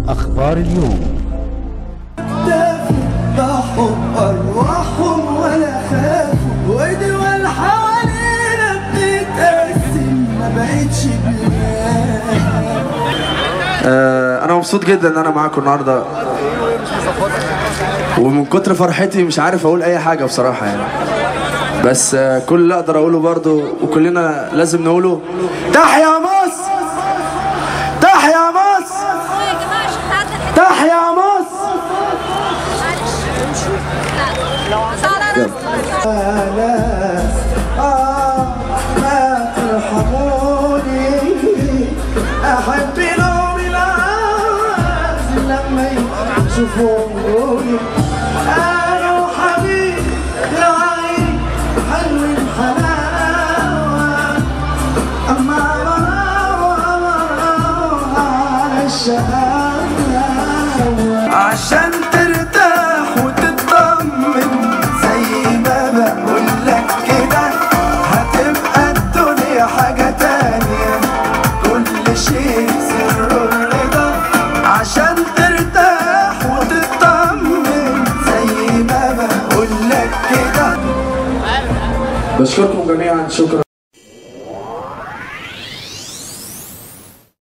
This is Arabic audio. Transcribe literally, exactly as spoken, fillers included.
أخبار اليوم. ضحوا أرواحهم ولا خافوا ودول حوالينا بتتقسم ما بقتش بلاد. آه أنا مبسوط جدا إن أنا معاكم النهارده، ومن كتر فرحتي مش عارف أقول أي حاجة بصراحة يعني، بس آه كل اللي أقدر أقوله برضو وكلنا لازم نقوله: تحيا مصر! تحيا مصر! تحيا مصر! ناس آه ما ترحموني أحب لهم الناس لما يشوفوني أنا وحبيبي العين حلو الحلاوة أما أمر على الشقاوة عشان ترتاح وتطمن زي ما بقولك كده هتبقى الدنيا حاجة تانية كل شيء سر الرضا عشان ترتاح وتطمن زي ما بقولك كده. بشكركم جميعا، شكرا.